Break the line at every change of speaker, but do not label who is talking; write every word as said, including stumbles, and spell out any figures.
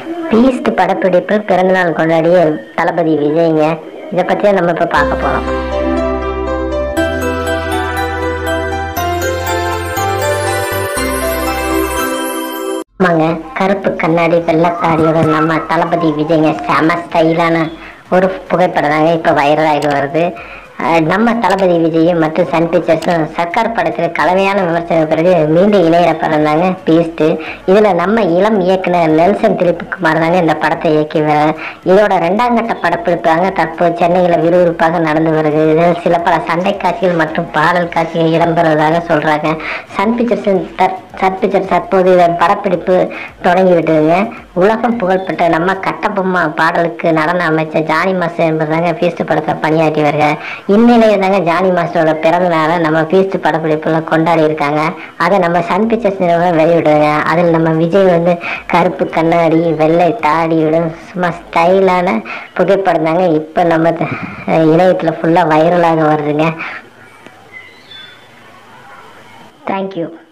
Beast படப்பிடிப்பு பிறந்தநாள் கொண்டாடிய தளபதி விஜய்ங்க. இதை பற்றி நம்ம இப்போ பார்க்க போகிறோம். ஆமாங்க, கருப்பு கண்ணாடி வெள்ளத்தாடியோட நம்ம தளபதி விஜய்ங்க செம ஸ்டைலான ஒரு புகைப்படம் தாங்க இப்போ வைரலாகி வருது. நம்ம தளபதி விஜயும் மற்றும் சன் பிக்சர்ஸும் சர்க்கார் படத்தில் கலவையான விமர்சன பிறகு மீண்டும் இணையிற படம் தாங்க பீஸ்ட். இதில் நம்ம இளம் இயக்குனர் நெல்சன் திலீப்குமார் தாங்க இந்த படத்தை இயக்கி வர. இதோட ரெண்டாம் கட்ட படப்பிடிப்பாங்க தற்போது சென்னையில் விறுவிறுப்பாக நடந்து வருது. இதில் சில பல சண்டை காட்சிகள் மற்றும் பாடல் காட்சிகள் இடம்பெறுவதாக சொல்கிறாங்க. சன் பிக்சர்ஸ் சன் பிக்சர்ஸ் தற்போது இதன் படப்பிடிப்பு தொடங்கி விட்டுருங்க. உலகம் புகழ்பெற்ற நம்ம கட்டபொம்மா பாடலுக்கு நடன அமைச்சர் ஜானி மாஸ்டர் என்பதாங்க பீஸ்ட் படத்தை பணியாற்றி வருகிறார். இந்நிலையில் தாங்க ஜானி மாஸ்டரோட பிறந்த நாளை நம்ம பீஸ்ட் படப்பிடிப்புல கொண்டாடி இருக்காங்க. அதை நம்ம சன் பிக்சர்ஸ் நிறுவனம் வெளியிடுவாங்க. அதில் நம்ம விஜய் வந்து கருப்பு கண்ணாடி வெள்ளை தாடியுடன் சும்மா ஸ்டைலான புகைப்படம் தாங்க இப்போ நம்ம இணையத்தில் ஃபுல்லாக வைரலாக வருதுங்க. தேங்க்யூ.